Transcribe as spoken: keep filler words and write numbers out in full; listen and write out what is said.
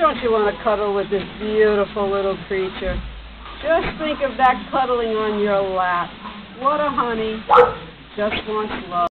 Don't you want to cuddle with this beautiful little creature? Just think of that cuddling on your lap. What a honey. Just wants love.